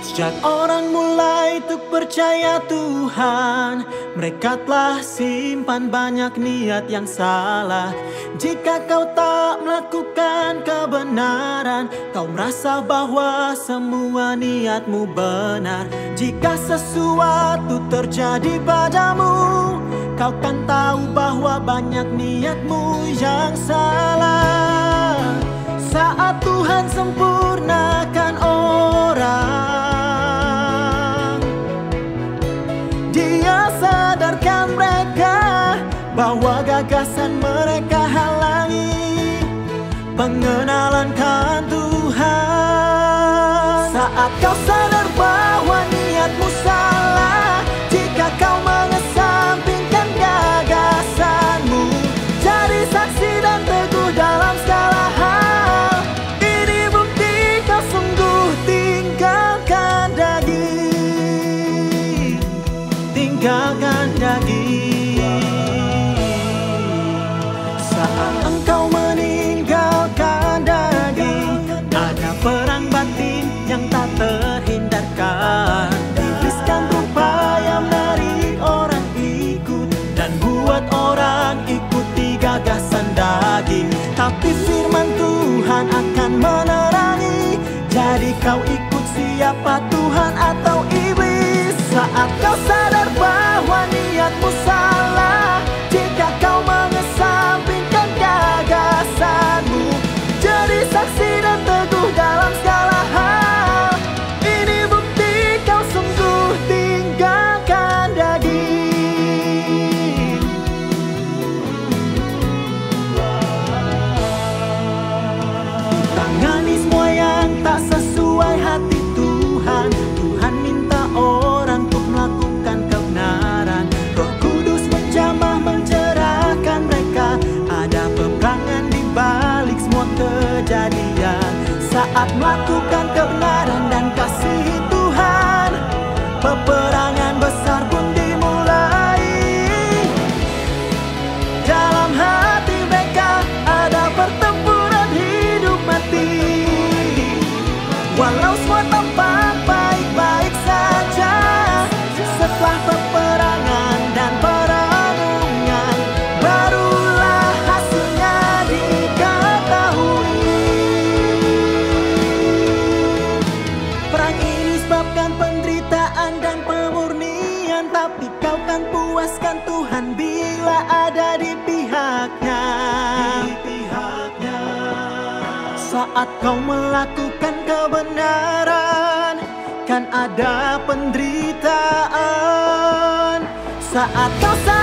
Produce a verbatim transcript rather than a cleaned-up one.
Sejak orang mulai untuk percaya Tuhan, mereka telah simpan banyak niat yang salah. Jika kau tak melakukan kebenaran, kau merasa bahwa semua niatmu benar. Jika sesuatu terjadi padamu, kau kan tahu bahwa banyak niatmu yang salah. Saat Tuhan sempurnakan orang, Dia sadarkan mereka bahwa gagasan mereka halangi pengenalan kan Tuhan. Saat kau sadar bahwa niatmu salah, jika kau mengesampingkan gagasanmu, jadi saksi dan teguh dalam segala hal. Ini bukti kau sungguh tinggalkan daging, tinggalkan daging. Saat engkau meninggalkan daging, ada perang batin yang tak terhindarkan. Iblis kan berupaya menarik orang ikut dan buat orang ikuti gagasan daging. Tapi firman Tuhan akan menerangi, jadi kau ikut siapa, Tuhan atau iblis. Saat kau sadar bahwa niatmu salah, jika kau mengesampingkan gagasanmu, jadi saksi dan teguh dalam segala hal. Ini bukti kau sungguh tinggalkan daging. Tangani semua yang tak sesuai hati Tuhan. Tuhan minta orang untuk melakukan kebenaran. Roh Kudus menjamah mencerahkan mereka. Ada peperangan di balik semua kejadian. Saat melakukan kebenaran dan kasihi Tuhan, peperangan besar pun dimulai. Dalam hati mereka ada pertempuran hidup mati. Walau semua tampak baik-baik saja, setelah peperangan dan perenungan, barulah hasilnya diketahui. Perang ini sebabkan penderitaan dan pemurnian, tapi kau kan puaskan Tuhan bila ada di pihaknya. Di pihaknya. Saat kau melakukan kebenaran, kan ada penderitaan. Saat kau